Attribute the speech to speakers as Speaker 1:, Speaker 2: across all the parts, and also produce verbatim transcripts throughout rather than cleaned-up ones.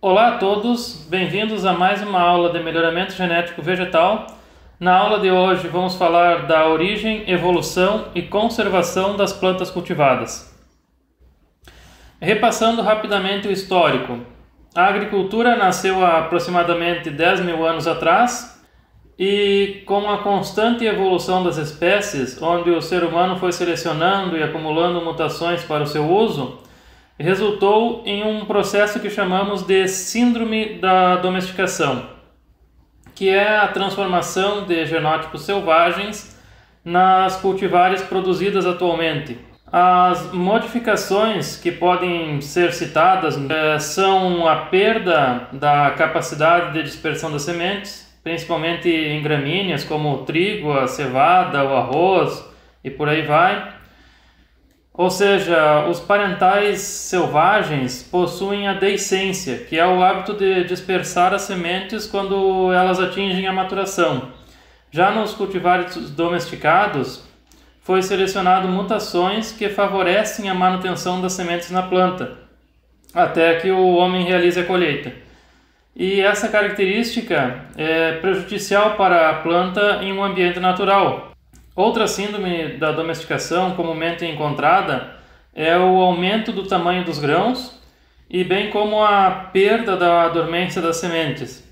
Speaker 1: Olá a todos, bem-vindos a mais uma aula de melhoramento genético vegetal. Na aula de hoje vamos falar da origem, evolução e conservação das plantas cultivadas. Repassando rapidamente o histórico, a agricultura nasceu há aproximadamente dez mil anos atrás e com a constante evolução das espécies, onde o ser humano foi selecionando e acumulando mutações para o seu uso, resultou em um processo que chamamos de síndrome da domesticação, que é a transformação de genótipos selvagens nas cultivares produzidas atualmente. As modificações que podem ser citadas é, são a perda da capacidade de dispersão das sementes, principalmente em gramíneas como o trigo, a cevada, o arroz e por aí vai. Ou seja, os parentais selvagens possuem a deiscência, que é o hábito de dispersar as sementes quando elas atingem a maturação. Já nos cultivares domesticados, foi selecionado mutações que favorecem a manutenção das sementes na planta, até que o homem realize a colheita. E essa característica é prejudicial para a planta em um ambiente natural. Outra síndrome da domesticação comumente encontrada é o aumento do tamanho dos grãos e bem como a perda da dormência das sementes.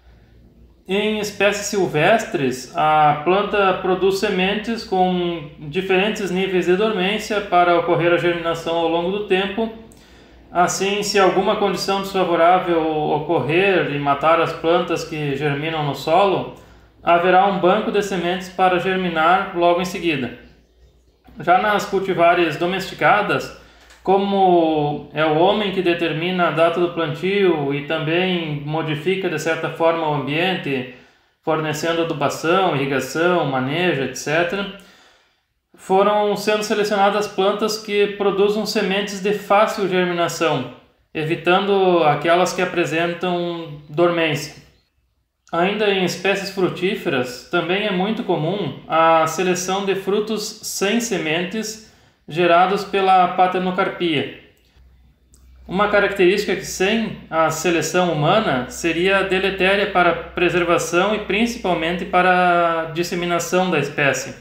Speaker 1: Em espécies silvestres, a planta produz sementes com diferentes níveis de dormência para ocorrer a germinação ao longo do tempo. Assim, se alguma condição desfavorável ocorrer e matar as plantas que germinam no solo, haverá um banco de sementes para germinar logo em seguida. Já nas cultivares domesticadas, como é o homem que determina a data do plantio e também modifica de certa forma o ambiente, fornecendo adubação, irrigação, manejo, etcétera, foram sendo selecionadas plantas que produzem sementes de fácil germinação, evitando aquelas que apresentam dormência. Ainda em espécies frutíferas, também é muito comum a seleção de frutos sem sementes gerados pela paternocarpia. Uma característica que sem a seleção humana seria deletéria para a preservação e principalmente para a disseminação da espécie.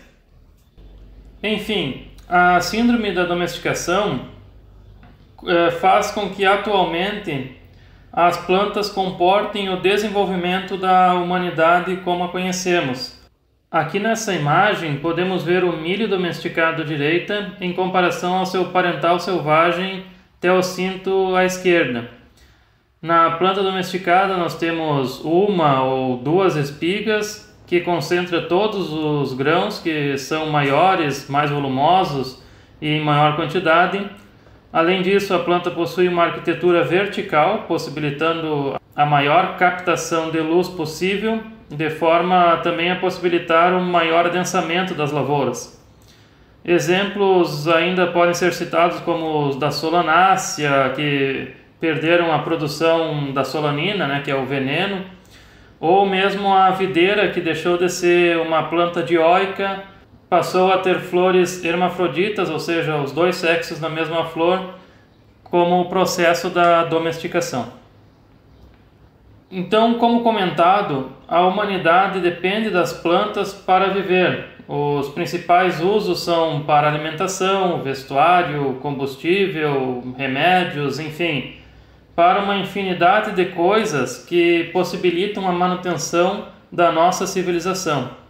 Speaker 1: Enfim, a síndrome da domesticação eh, faz com que atualmente as plantas comportem o desenvolvimento da humanidade como a conhecemos. Aqui nessa imagem podemos ver o milho domesticado à direita em comparação ao seu parental selvagem teossinto à esquerda. Na planta domesticada nós temos uma ou duas espigas que concentra todos os grãos que são maiores, mais volumosos e em maior quantidade. Além disso, a planta possui uma arquitetura vertical, possibilitando a maior captação de luz possível, de forma também a possibilitar um maior adensamento das lavouras. Exemplos ainda podem ser citados como os da solanácea, que perderam a produção da solanina, né, que é o veneno, ou mesmo a videira, que deixou de ser uma planta dioica, passou a ter flores hermafroditas, ou seja, os dois sexos na mesma flor, como o processo da domesticação. Então, como comentado, a humanidade depende das plantas para viver. Os principais usos são para alimentação, vestuário, combustível, remédios, enfim, para uma infinidade de coisas que possibilitam a manutenção da nossa civilização.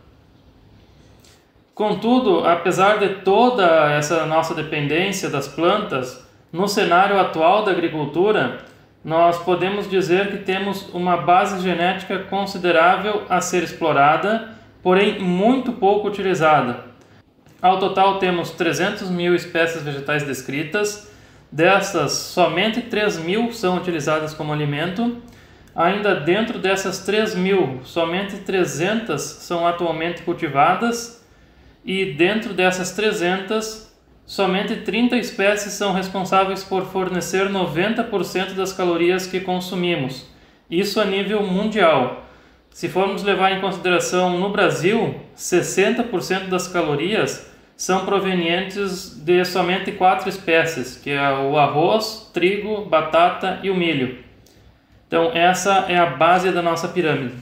Speaker 1: Contudo, apesar de toda essa nossa dependência das plantas, no cenário atual da agricultura, nós podemos dizer que temos uma base genética considerável a ser explorada, porém muito pouco utilizada. Ao total temos trezentas mil espécies vegetais descritas, dessas somente três mil são utilizadas como alimento. Ainda dentro dessas três mil, somente trezentas são atualmente cultivadas, e dentro dessas trezentas, somente trinta espécies são responsáveis por fornecer noventa por cento das calorias que consumimos. Isso a nível mundial. Se formos levar em consideração no Brasil, sessenta por cento das calorias são provenientes de somente quatro espécies, que é o arroz, trigo, batata e o milho. Então essa é a base da nossa pirâmide.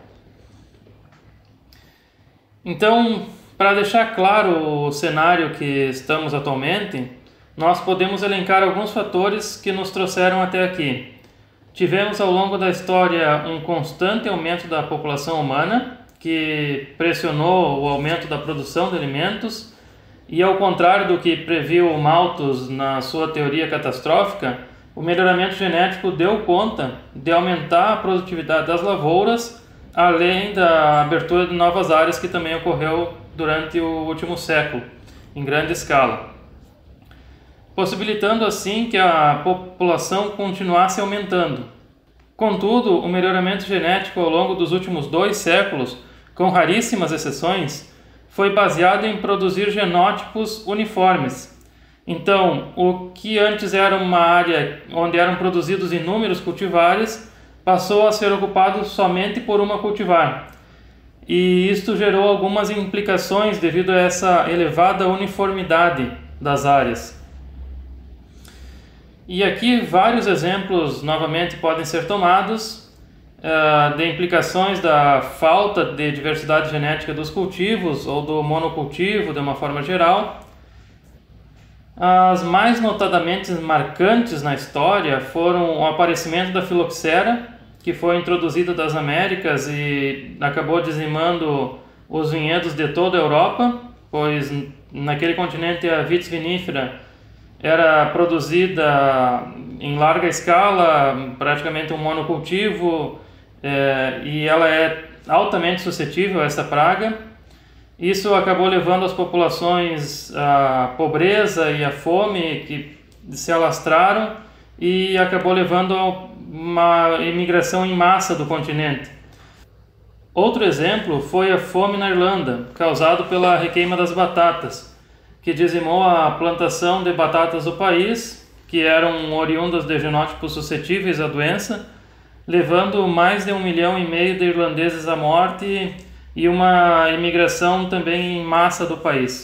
Speaker 1: Então, para deixar claro o cenário que estamos atualmente, nós podemos elencar alguns fatores que nos trouxeram até aqui. Tivemos ao longo da história um constante aumento da população humana, que pressionou o aumento da produção de alimentos, e ao contrário do que previu Malthus na sua teoria catastrófica, o melhoramento genético deu conta de aumentar a produtividade das lavouras, além da abertura de novas áreas que também ocorreu durante o último século, em grande escala, possibilitando assim que a população continuasse aumentando. Contudo, o melhoramento genético ao longo dos últimos dois séculos, com raríssimas exceções, foi baseado em produzir genótipos uniformes. Então, o que antes era uma área onde eram produzidos inúmeros cultivares, passou a ser ocupado somente por uma cultivar. E isto gerou algumas implicações devido a essa elevada uniformidade das áreas. E aqui vários exemplos novamente podem ser tomados uh, de implicações da falta de diversidade genética dos cultivos ou do monocultivo de uma forma geral. As mais notadamente marcantes na história foram o aparecimento da filoxera, que foi introduzida das Américas e acabou dizimando os vinhedos de toda a Europa, pois naquele continente a vitis vinífera era produzida em larga escala, praticamente um monocultivo, é, e ela é altamente suscetível a essa praga. Isso acabou levando as populações à pobreza e à fome, que se alastraram, e acabou levando a uma imigração em massa do continente. Outro exemplo foi a fome na Irlanda, causado pela requeima das batatas, que dizimou a plantação de batatas do país, que eram oriundas de genótipos suscetíveis à doença, levando mais de um milhão e meio de irlandeses à morte e uma imigração também em massa do país.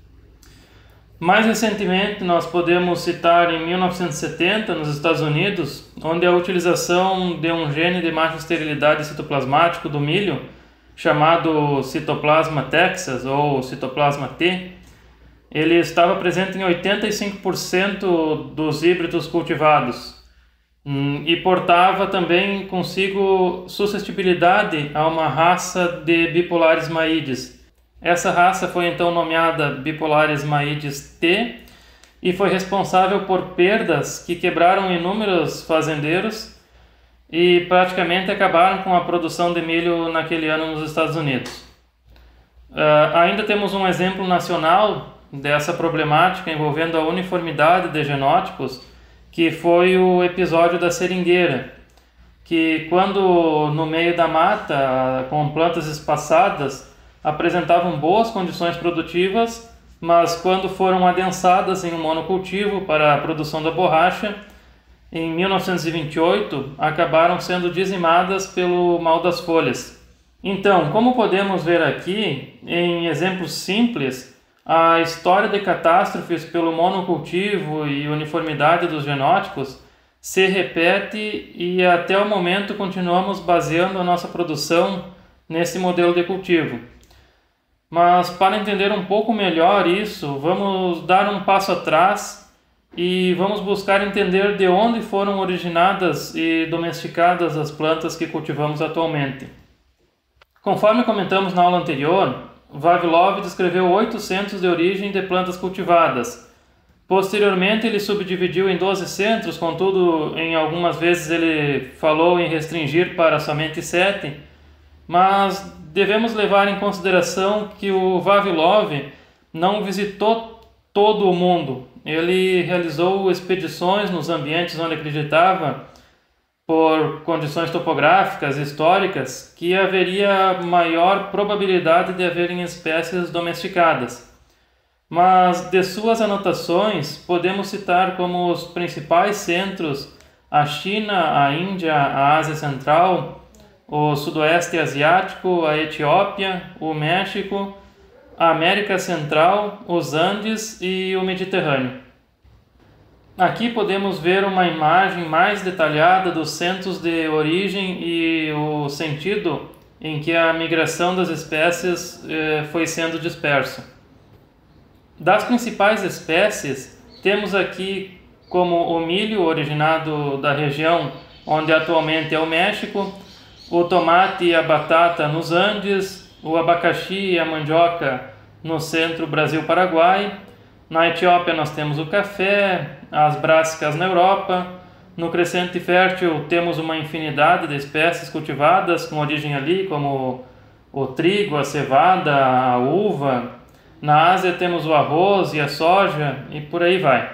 Speaker 1: Mais recentemente, nós podemos citar em mil novecentos e setenta, nos Estados Unidos, onde a utilização de um gene de baixa esterilidade citoplasmático do milho, chamado Cytoplasma texas ou Citoplasma T, ele estava presente em oitenta e cinco por cento dos híbridos cultivados e portava também consigo suscetibilidade a uma raça de Bipolaris maides. Essa raça foi então nomeada Bipolaris maides T e foi responsável por perdas que quebraram inúmeros fazendeiros e praticamente acabaram com a produção de milho naquele ano nos Estados Unidos. Uh, ainda temos um exemplo nacional dessa problemática envolvendo a uniformidade de genótipos, que foi o episódio da seringueira, que quando no meio da mata, com plantas espaçadas, apresentavam boas condições produtivas, mas quando foram adensadas em um monocultivo para a produção da borracha, em mil novecentos e vinte e oito, acabaram sendo dizimadas pelo mal das folhas. Então, como podemos ver aqui, em exemplos simples, a história de catástrofes pelo monocultivo e uniformidade dos genótipos se repete e até o momento continuamos baseando a nossa produção nesse modelo de cultivo. Mas para entender um pouco melhor isso, vamos dar um passo atrás e vamos buscar entender de onde foram originadas e domesticadas as plantas que cultivamos atualmente. Conforme comentamos na aula anterior, Vavilov descreveu oito centros de origem de plantas cultivadas. Posteriormente ele subdividiu em doze centros, contudo em algumas vezes ele falou em restringir para somente sete, mas devemos levar em consideração que o Vavilov não visitou todo o mundo. Ele realizou expedições nos ambientes onde acreditava, por condições topográficas e históricas, que haveria maior probabilidade de haverem espécies domesticadas. Mas de suas anotações podemos citar como os principais centros a China, a Índia, a Ásia Central, o Sudoeste Asiático, a Etiópia, o México, a América Central, os Andes e o Mediterrâneo. Aqui podemos ver uma imagem mais detalhada dos centros de origem e o sentido em que a migração das espécies eh, foi sendo dispersa. Das principais espécies, temos aqui como o milho, originado da região onde atualmente é o México, o tomate e a batata nos Andes, o abacaxi e a mandioca no centro Brasil-Paraguai. Na Etiópia nós temos o café, as brássicas na Europa. No Crescente Fértil temos uma infinidade de espécies cultivadas com origem ali, como o trigo, a cevada, a uva. Na Ásia temos o arroz e a soja e por aí vai.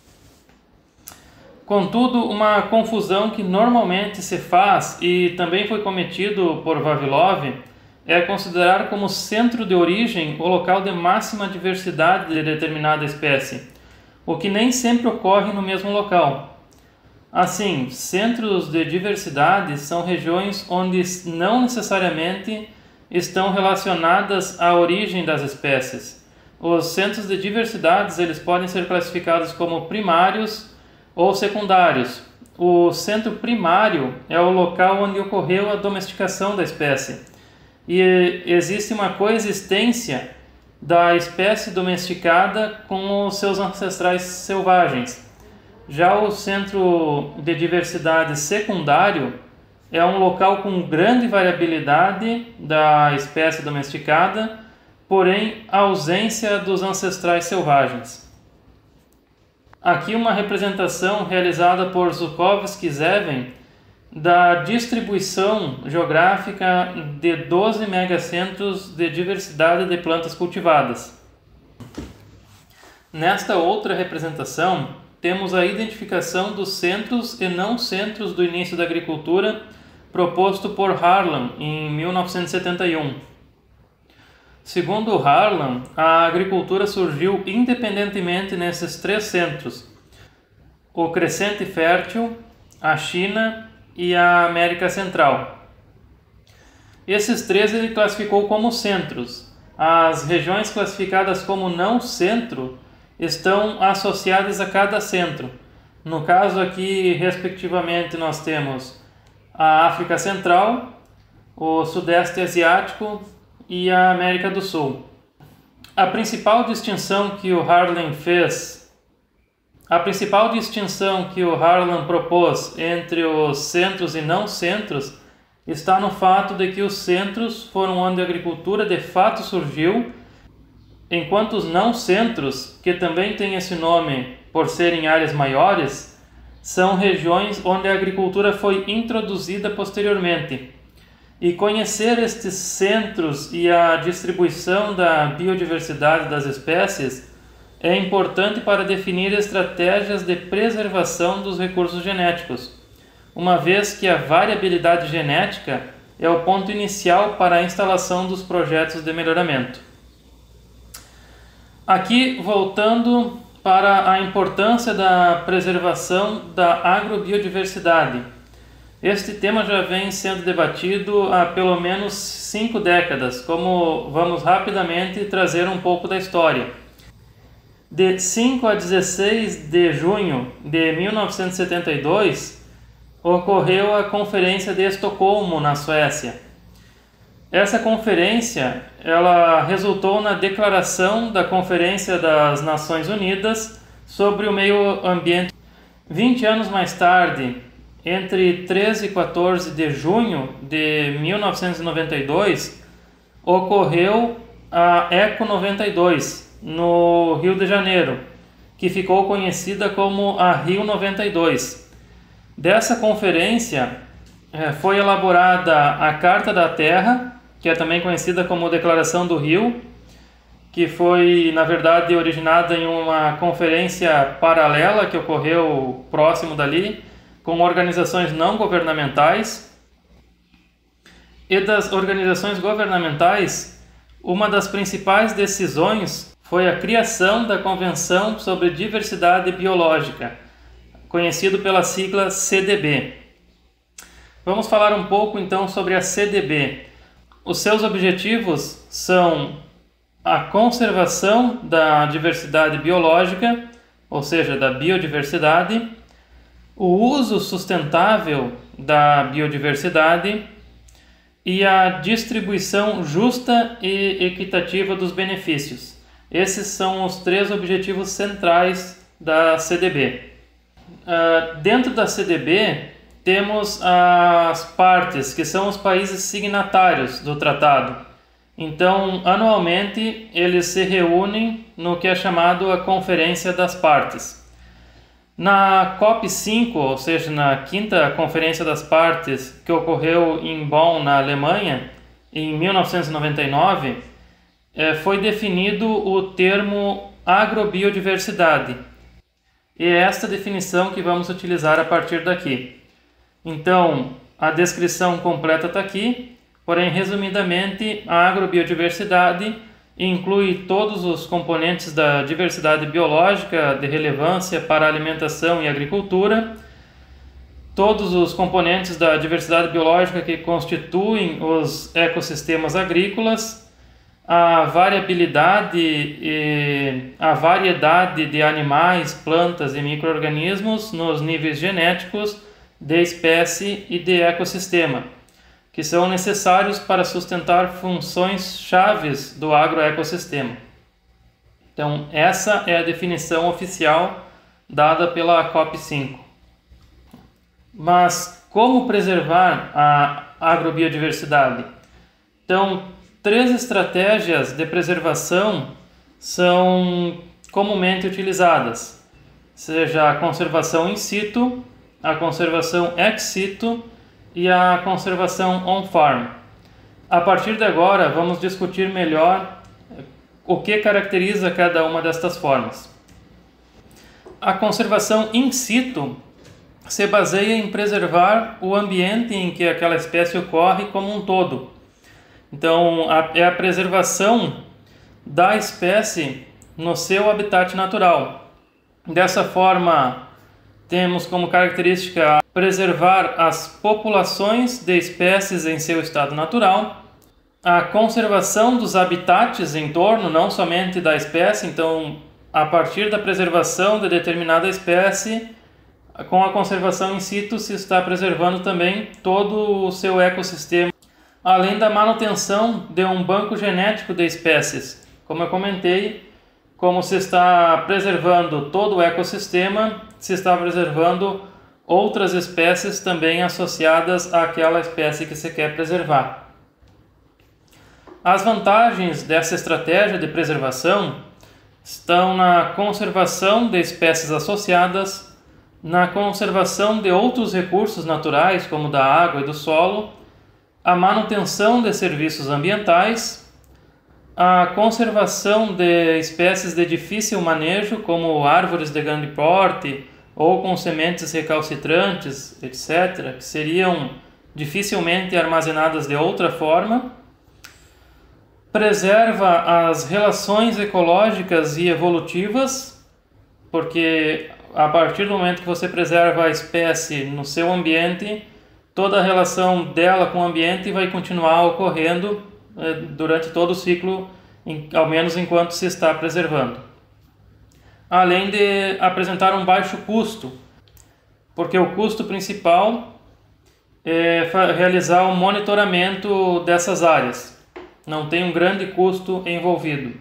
Speaker 1: Contudo, uma confusão que normalmente se faz e também foi cometido por Vavilov é considerar como centro de origem o local de máxima diversidade de determinada espécie, o que nem sempre ocorre no mesmo local. Assim, centros de diversidade são regiões onde não necessariamente estão relacionadas à origem das espécies. Os centros de diversidade eles podem ser classificados como primários ou secundários. O centro primário é o local onde ocorreu a domesticação da espécie e existe uma coexistência da espécie domesticada com os seus ancestrais selvagens. Já o centro de diversidade secundário é um local com grande variabilidade da espécie domesticada, porém ausência dos ancestrais selvagens. Aqui uma representação realizada por Žukovský-Zeven da distribuição geográfica de doze megacentros de diversidade de plantas cultivadas. Nesta outra representação, temos a identificação dos centros e não centros do início da agricultura proposto por Harlan em mil novecentos e setenta e um. Segundo Harlan, a agricultura surgiu independentemente nesses três centros: o Crescente Fértil, a China e a América Central. Esses três ele classificou como centros. As regiões classificadas como não centro estão associadas a cada centro. No caso aqui, respectivamente, nós temos a África Central, o Sudeste Asiático e a América do Sul. A principal distinção que o Harlan fez A principal distinção que o Harlan propôs entre os centros e não centros está no fato de que os centros foram onde a agricultura de fato surgiu, enquanto os não centros, que também têm esse nome por serem áreas maiores, são regiões onde a agricultura foi introduzida posteriormente. E conhecer estes centros e a distribuição da biodiversidade das espécies é importante para definir estratégias de preservação dos recursos genéticos, uma vez que a variabilidade genética é o ponto inicial para a instalação dos projetos de melhoramento. Aqui, voltando para a importância da preservação da agrobiodiversidade. Este tema já vem sendo debatido há pelo menos cinco décadas, como vamos rapidamente trazer um pouco da história. De cinco a dezesseis de junho de mil novecentos e setenta e dois, ocorreu a Conferência de Estocolmo, na Suécia. Essa conferência ela resultou na declaração da Conferência das Nações Unidas sobre o meio ambiente. vinte anos mais tarde, entre treze e quatorze de junho de mil novecentos e noventa e dois, ocorreu a Eco noventa e dois, no Rio de Janeiro, que ficou conhecida como a Rio noventa e dois. Dessa conferência eh, foi elaborada a Carta da Terra, que é também conhecida como Declaração do Rio, que foi, na verdade, originada em uma conferência paralela que ocorreu próximo dali, com organizações não governamentais. E das organizações governamentais, uma das principais decisões foi a criação da Convenção sobre Diversidade Biológica, conhecido pela sigla C D B. Vamos falar um pouco então sobre a C D B. Os seus objetivos são a conservação da diversidade biológica ou seja, da biodiversidade, o uso sustentável da biodiversidade e a distribuição justa e equitativa dos benefícios. Esses são os três objetivos centrais da C D B. Uh, dentro da C D B, temos as partes, que são os países signatários do tratado. Então, anualmente, eles se reúnem no que é chamado a Conferência das Partes. Na COP cinco, ou seja, na quinta Conferência das Partes, que ocorreu em Bonn, na Alemanha, em mil novecentos e noventa e nove, foi definido o termo agrobiodiversidade. E é esta definição que vamos utilizar a partir daqui. Então, a descrição completa está aqui, porém, resumidamente, a agrobiodiversidade inclui todos os componentes da diversidade biológica de relevância para a alimentação e agricultura, todos os componentes da diversidade biológica que constituem os ecossistemas agrícolas, a variabilidade e a variedade de animais, plantas e micro-organismos nos níveis genéticos de espécie e de ecossistema, que são necessários para sustentar funções chaves do agroecossistema. Então, essa é a definição oficial dada pela COP cinco. Mas como preservar a agrobiodiversidade? Então, três estratégias de preservação são comumente utilizadas, seja a conservação in situ, a conservação ex situ e a conservação on-farm. A partir de agora, vamos discutir melhor o que caracteriza cada uma destas formas. A conservação in situ se baseia em preservar o ambiente em que aquela espécie ocorre como um todo. Então, a, é a preservação da espécie no seu habitat natural. Dessa forma, temos como característica preservar as populações de espécies em seu estado natural, a conservação dos habitats em torno, não somente da espécie. Então, a partir da preservação de determinada espécie, com a conservação in situ se está preservando também todo o seu ecossistema, além da manutenção de um banco genético de espécies. Como eu comentei, como se está preservando todo o ecossistema, se está preservando outras espécies também associadas àquela espécie que se quer preservar. As vantagens dessa estratégia de preservação estão na conservação de espécies associadas, na conservação de outros recursos naturais, como da água e do solo, a manutenção de serviços ambientais, a conservação de espécies de difícil manejo, como árvores de grande porte ou com sementes recalcitrantes, etcétera, que seriam dificilmente armazenadas de outra forma. Preserva as relações ecológicas e evolutivas, porque a partir do momento que você preserva a espécie no seu ambiente, toda a relação dela com o ambiente vai continuar ocorrendo eh, durante todo o ciclo, em, ao menos enquanto se está preservando. Além de apresentar um baixo custo, porque o custo principal é realizar o monitoramento dessas áreas. Não tem um grande custo envolvido.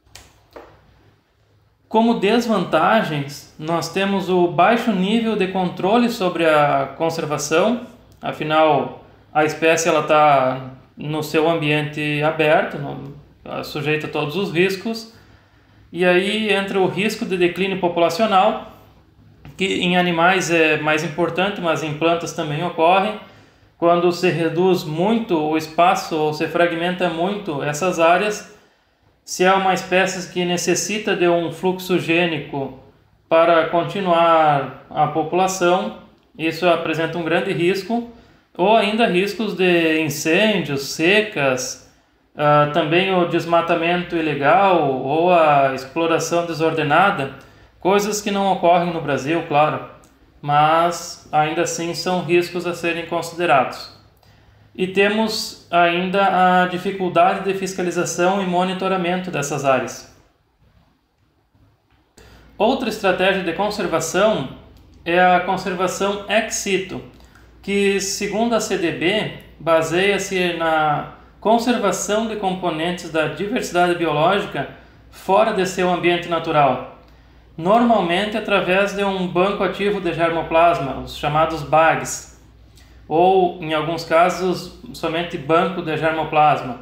Speaker 1: Como desvantagens, nós temos o baixo nível de controle sobre a conservação. Afinal, a espécie está no seu ambiente aberto, no, sujeita a todos os riscos. E aí entra o risco de declínio populacional, que em animais é mais importante, mas em plantas também ocorre. Quando se reduz muito o espaço ou se fragmenta muito essas áreas, se é uma espécie que necessita de um fluxo gênico para continuar a população, isso apresenta um grande risco, ou ainda riscos de incêndios, secas, uh, também o desmatamento ilegal ou a exploração desordenada, coisas que não ocorrem no Brasil, claro, mas ainda assim são riscos a serem considerados. E temos ainda a dificuldade de fiscalização e monitoramento dessas áreas. Outra estratégia de conservação é a conservação ex situ, que, segundo a C D B, baseia-se na conservação de componentes da diversidade biológica fora de seu ambiente natural, normalmente através de um banco ativo de germoplasma, os chamados B A Gs, ou, em alguns casos, somente banco de germoplasma.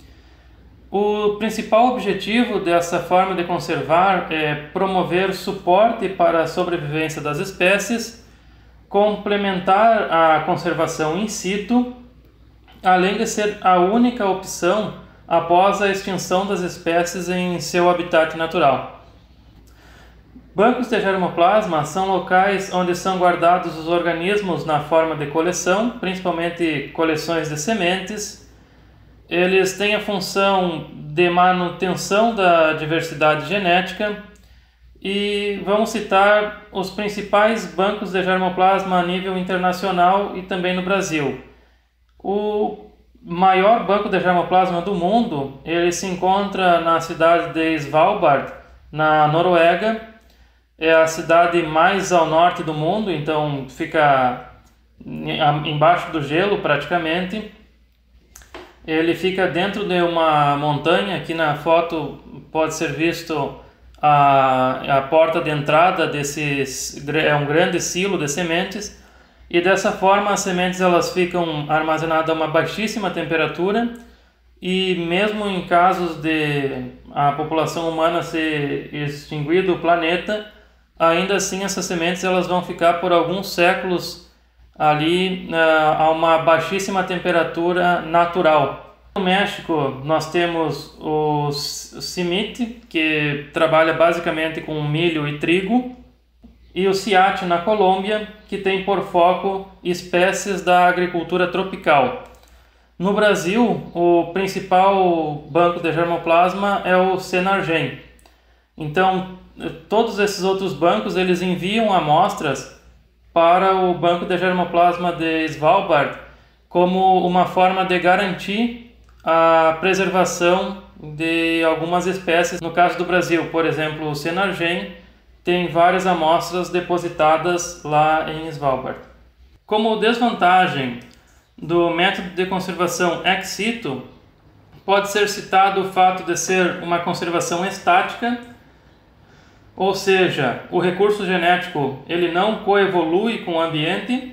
Speaker 1: O principal objetivo dessa forma de conservar é promover suporte para a sobrevivência das espécies, complementar a conservação in situ, além de ser a única opção após a extinção das espécies em seu habitat natural. Bancos de germoplasma são locais onde são guardados os organismos na forma de coleção, principalmente coleções de sementes. Eles têm a função de manutenção da diversidade genética e vamos citar os principais bancos de germoplasma a nível internacional e também no Brasil. O maior banco de germoplasma do mundo, ele se encontra na cidade de Svalbard, na Noruega. É a cidade mais ao norte do mundo, então fica embaixo do gelo praticamente. Ele fica dentro de uma montanha. Aqui na foto pode ser visto a, a porta de entrada desse, é um grande silo de sementes. E dessa forma as sementes elas ficam armazenadas a uma baixíssima temperatura, e mesmo em casos de a população humana ser extinguir do planeta, ainda assim essas sementes elas vão ficar por alguns séculos ali uh, a uma baixíssima temperatura natural. No México nós temos o CIMIT, que trabalha basicamente com milho e trigo, e o CIAT na Colômbia, que tem por foco espécies da agricultura tropical. No Brasil, o principal banco de germoplasma é o Senargem. Então, todos esses outros bancos eles enviam amostras para o banco de germoplasma de Svalbard como uma forma de garantir a preservação de algumas espécies. No caso do Brasil, por exemplo, o Senargem tem várias amostras depositadas lá em Svalbard. Como desvantagem do método de conservação ex situ, pode ser citado o fato de ser uma conservação estática, ou seja, o recurso genético ele não coevolui com o ambiente,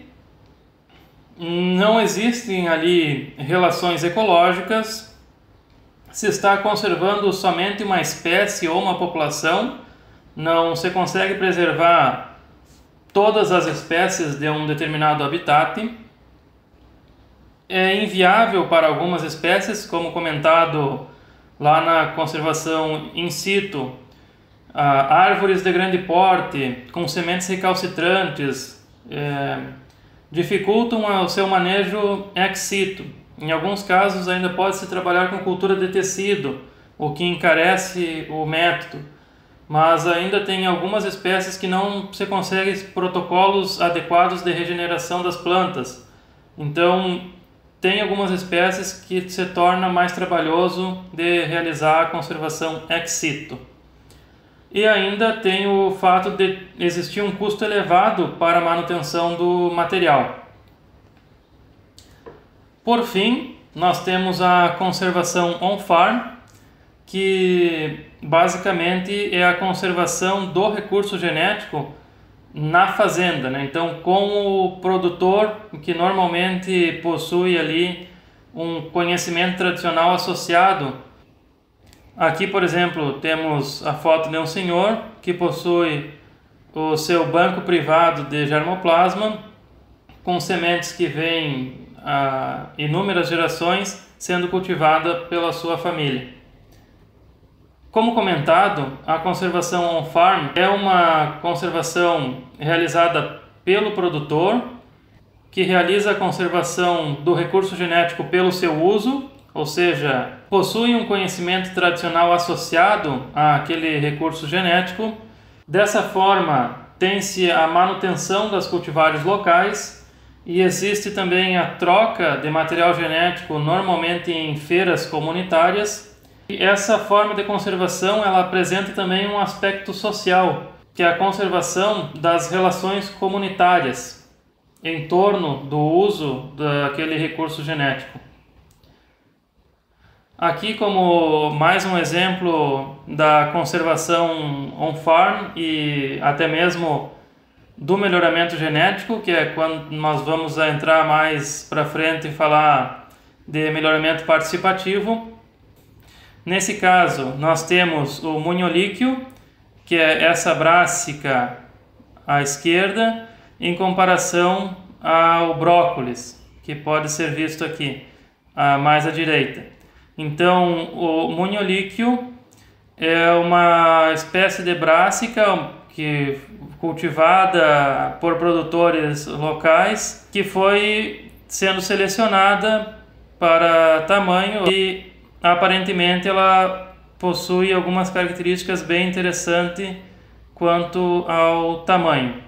Speaker 1: não existem ali relações ecológicas, se está conservando somente uma espécie ou uma população, não se consegue preservar todas as espécies de um determinado habitat. É inviável para algumas espécies, como comentado lá na conservação in situ, árvores de grande porte, com sementes recalcitrantes, é, dificultam o seu manejo ex situ. Em alguns casos ainda pode-se trabalhar com cultura de tecido, o que encarece o método. Mas ainda tem algumas espécies que não se conseguem protocolos adequados de regeneração das plantas. Então, tem algumas espécies que se torna mais trabalhoso de realizar a conservação ex situ. E ainda tem o fato de existir um custo elevado para a manutenção do material. Por fim, nós temos a conservação on-farm, que basicamente é a conservação do recurso genético na fazenda, né? Então, com o produtor que normalmente possui ali um conhecimento tradicional associado. Aqui, por exemplo, temos a foto de um senhor que possui o seu banco privado de germoplasma com sementes que vêm há inúmeras gerações sendo cultivada pela sua família. Como comentado, a conservação on-farm é uma conservação realizada pelo produtor, que realiza a conservação do recurso genético pelo seu uso, ou seja, possui um conhecimento tradicional associado àquele recurso genético. Dessa forma, tem-se a manutenção das cultivares locais e existe também a troca de material genético, normalmente em feiras comunitárias. E essa forma de conservação ela apresenta também um aspecto social, que é a conservação das relações comunitárias em torno do uso daquele recurso genético. Aqui, como mais um exemplo da conservação on-farm e até mesmo do melhoramento genético, que é quando nós vamos entrar mais para frente e falar de melhoramento participativo. Nesse caso, nós temos o munholíqueo, que é essa brássica à esquerda, em comparação ao brócolis, que pode ser visto aqui, mais à direita. Então, o munholíqueo é uma espécie de brássica que cultivada por produtores locais, que foi sendo selecionada para tamanho e aparentemente ela possui algumas características bem interessantes quanto ao tamanho.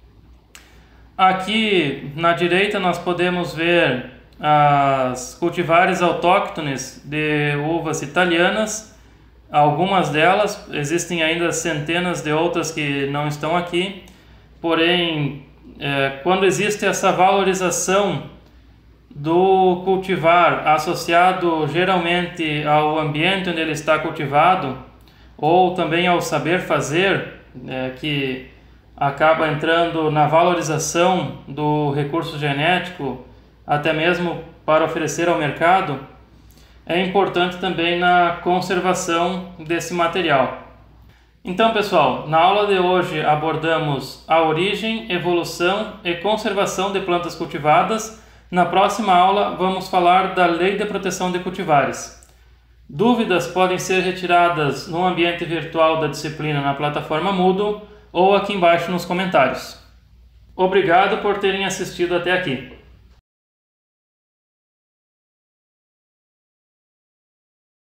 Speaker 1: Aqui na direita nós podemos ver as cultivares autóctones de uvas italianas. Algumas delas, existem ainda centenas de outras que não estão aqui, porém, é, quando existe essa valorização do cultivar associado geralmente ao ambiente onde ele está cultivado, ou também ao saber fazer, é, que acaba entrando na valorização do recurso genético, até mesmo para oferecer ao mercado, é importante também na conservação desse material. Então, pessoal, na aula de hoje abordamos a origem, evolução e conservação de plantas cultivadas. Na próxima aula vamos falar da Lei de Proteção de Cultivares. Dúvidas podem ser retiradas no ambiente virtual da disciplina na plataforma Moodle ou aqui embaixo nos comentários. Obrigado por terem assistido até aqui.